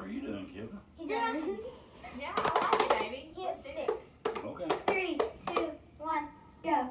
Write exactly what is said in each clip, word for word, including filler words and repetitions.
What are you doing, Kevin? He does. Yeah, I like it, baby. He has six. Okay. Three, two, one, go.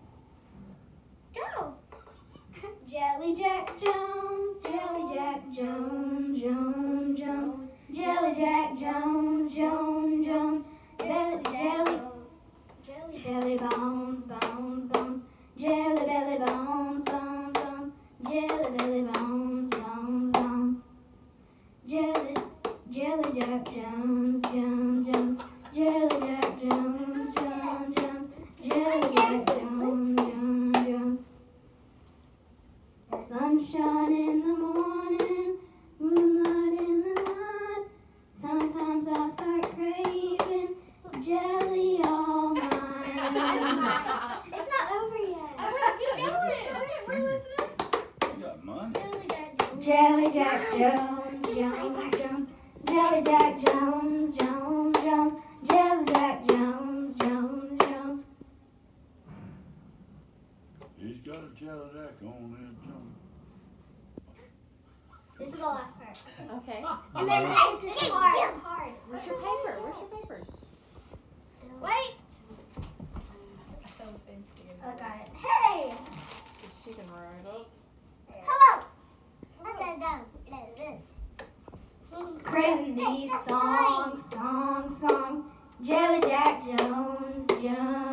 Go. Jelly Jack Jones, Jelly Jack Jones, Jones, Jones. Jelly Jack Jones, Jones, Jones. Jelly, jelly, jelly belly bones, bones, bones. Jelly belly bones, bones, bones. Jelly belly bones, bones, bones. Jelly, Jelly Jack Jones, Jones, Jones. Jelly Jack Jones, Jones, Jones. Jelly Jack Jones, Jones, Jones. Sunshine in the morning, moonlight in the night. Sometimes I start craving jelly all night. It's not over yet. You got money. Jelly Jack Jones, Jones, Jones. Jelly Jack Jones, Jones, Jones. Jelly Jack Jones, Jones, Jones. He's got a jelly jack on his junk. This is the last part. Okay. And then it's, it's hard. It's hard. Where's your paper? Where's your paper? Wait. Oh, I got it. Hey! she can write it. Hello! Craving these songs, song, song. Jelly Jack Jones, Jones.